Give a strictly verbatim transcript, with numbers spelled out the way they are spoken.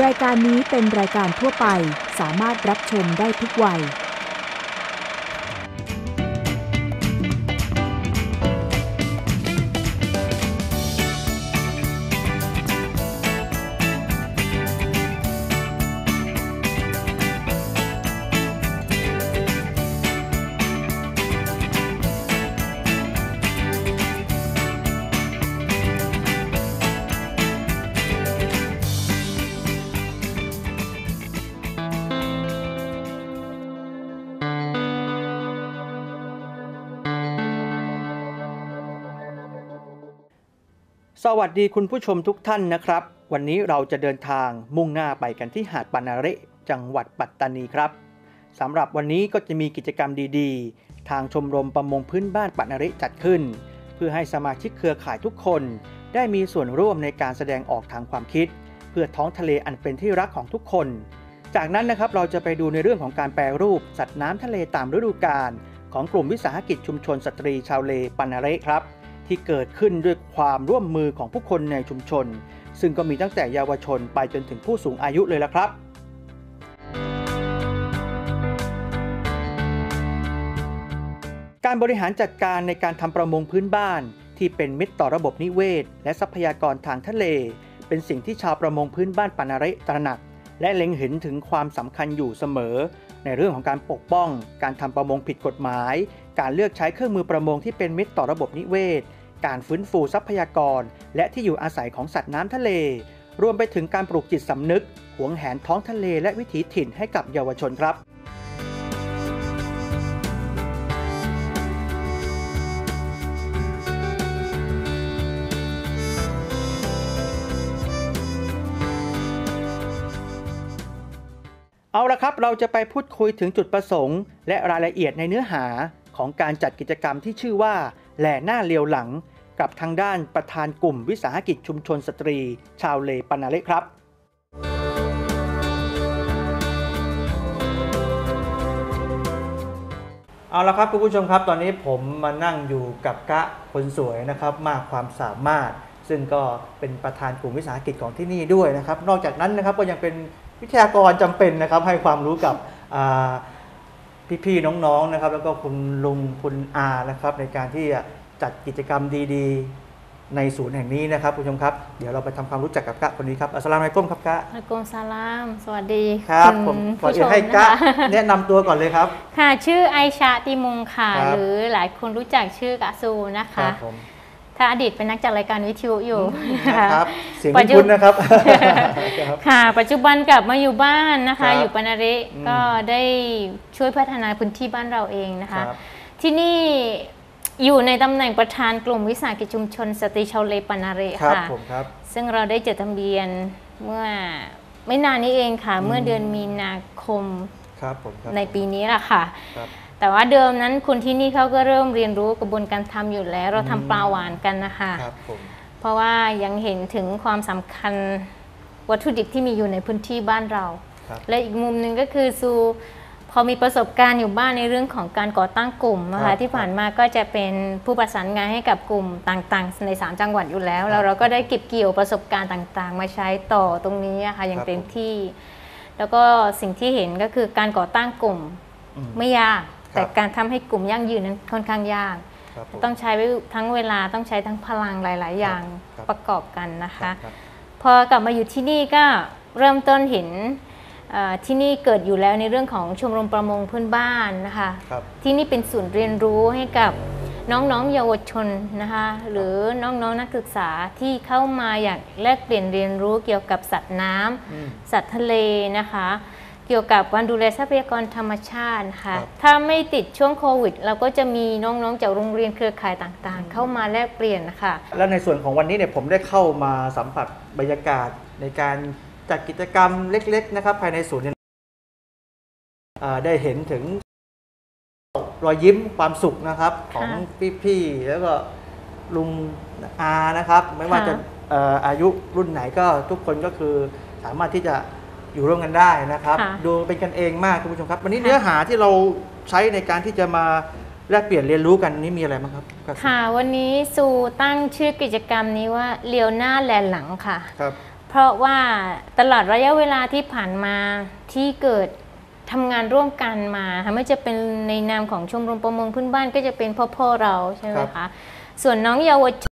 รายการนี้เป็นรายการทั่วไปสามารถรับชมได้ทุกวัยสวัสดีคุณผู้ชมทุกท่านนะครับวันนี้เราจะเดินทางมุ่งหน้าไปกันที่หาดปานาเระจังหวัดปัตตานีครับสำหรับวันนี้ก็จะมีกิจกรรมดีๆทางชมรมประมงพื้นบ้านปานาเระจัดขึ้นเพื่อให้สมาชิกเครือข่ายทุกคนได้มีส่วนร่วมในการแสดงออกทางความคิดเพื่อท้องทะเลอันเป็นที่รักของทุกคนจากนั้นนะครับเราจะไปดูในเรื่องของการแปรรูปสัตว์น้ำทะเลตามฤดูกาลของกลุ่มวิสาหกิจชุมชนสตรีชาวเลปานาเระครับที่เกิดขึ้นด้วยความร่วมมือของผู้คนในชุมชนซึ่งก็มีตั้งแต่เยาวชนไปจนถึงผู้สูงอายุเลยละครับการบริหารจัดการในการทำประมงพื้นบ้านที่เป็นมิตรต่อระบบนิเวศและทรัพยากรทางทะเลเป็นสิ่งที่ชาวประมงพื้นบ้านปานาเระตระหนักและเล็งเห็นถึงความสำคัญอยู่เสมอในเรื่องของการปกป้องการทำประมงผิดกฎหมายการเลือกใช้เครื่องมือประมงที่เป็นมิตรต่อระบบนิเวศการฟื้นฟูทรัพยากรและที่อยู่อาศัยของสัตว์น้ำทะเลรวมไปถึงการปลูกจิตสำนึกหวงแหนท้องทะเลและวิถีถิ่นให้กับเยาวชนครับเอาละครับเราจะไปพูดคุยถึงจุดประสงค์และรายละเอียดในเนื้อหาของการจัดกิจกรรมที่ชื่อว่าแหล่หน้าเลียวหลังกับทางด้านประธานกลุ่มวิสาหกิจชุมชนสตรีชาวเลปานาเระครับเอาละครับคุณผู้ชมครับตอนนี้ผมมานั่งอยู่กับกะคนสวยนะครับมากความสามารถซึ่งก็เป็นประธานกลุ่มวิสาหกิจของที่นี่ด้วยนะครับนอกจากนั้นนะครับก็ยังเป็นวิทยากรจำเป็นนะครับให้ความรู้กับพี่ๆน้องๆนะครับแล้วก็คุณลุงคุณอานะครับในการที่จะจัดกิจกรรมดีๆในศูนย์แห่งนี้นะครับคุณผู้ชมครับเดี๋ยวเราไปทำความรู้จักกับกะคนนี้ครับอัสสลามุอะลัยกุมครับกะอะลัยกุมสลามสวัสดีครับผมขอให้กะแนะนำตัวก่อนเลยครับค่ะชื่อไอชาติมุงค่ะหรือหลายคนรู้จักชื่อกะซูนะคะถ้าอดีตเป็นนักจัดรายการวิทยุอยู่ครับเสียงคุ้นนะครับค่ะปัจจุบันกลับมาอยู่บ้านนะคะอยู่ปานาเระก็ได้ช่วยพัฒนาพื้นที่บ้านเราเองนะคะที่นี่อยู่ในตำแหน่งประธานกลุ่มวิสาหกิจชุมชนสตรีชาวเลปานาเระค่ะซึ่งเราได้จดทะเบียนเมื่อไม่นานนี้เองค่ะเมื่อเดือนมีนาคมในปีนี้แหละค่ะแต่ว่าเดิมนั้นคนที่นี่เขาก็เริ่มเรียนรู้กระบวนการทำอยู่แล้วเราทำปลาหวานกันนะคะเพราะว่ายังเห็นถึงความสำคัญวัตถุดิบที่มีอยู่ในพื้นที่บ้านเราและอีกมุมหนึ่งก็คือซูพอมีประสบการณ์อยู่บ้านในเรื่องของการก่อตั้งกลุ่มนะคะที่ผ่านมาก็จะเป็นผู้ประสานงานให้กับกลุ่มต่างๆในสามจังหวัดอยู่แล้วแล้วเราก็ได้เก็บเกี่ยวประสบการณ์ต่างๆมาใช้ต่อตรงนี้ค่ะอย่างเต็มที่แล้วก็สิ่งที่เห็นก็คือการก่อตั้งกลุ่มไม่ยากแต่การทำให้กลุ่มยั่งยืนนั้นค่อนข้างยากต้องใช้ทั้งเวลาต้องใช้ทั้งพลังหลายๆอย่างประกอบกันนะคะพอกลับมาอยู่ที่นี่ก็เริ่มต้นเห็นที่นี่เกิดอยู่แล้วในเรื่องของชมรมประมงพื้นบ้านนะคะที่นี่เป็นศูนย์เรียนรู้ให้กับน้องๆเยาวชนนะคะหรือน้องๆนักศึกษาที่เข้ามาอยากแลกเปลี่ยนเรียนรู้เกี่ยวกับสัตว์น้ำสัตว์ทะเลนะคะเกี่ยวกับการดูแลทรัพยากรธรรมชาติค่ะถ้าไม่ติดช่วงโควิดเราก็จะมีน้องๆจากโรงเรียนเครือข่ายต่างๆเข้ามาแลกเปลี่ยนนะคะแล้วในส่วนของวันนี้เนี่ยผมได้เข้ามาสัมผัสบรรยากาศในการจัดกิจกรรมเล็กๆนะครับภายในศูนย์ได้เห็นถึงรอยยิ้มความสุขนะครับของพี่ๆแล้วก็ลุงอานะครับไม่ว่าจะอายุรุ่นไหนก็ทุกคนก็คือสามารถที่จะอยู่ร่วมกันได้นะครับดูเป็นกันเองมากคุณผู้ชมครับวันนี้เนื้อหาที่เราใช้ในการที่จะมาแลกเปลี่ยนเรียนรู้กันนี้มีอะไรบ้างครับค่ะวันนี้ซูตั้งชื่อกิจกรรมนี้ว่าเลียวหน้าแลหลังค่ะเพเพราะว่าตลอดระยะเวลาที่ผ่านมาที่เกิดทำงานร่วมกันมาไม่จะเป็นในนามของชมรมประมงพื้นบ้านก็จะเป็นพ่อพ่อเราใช่ไหมคะส่วนน้องเยาวช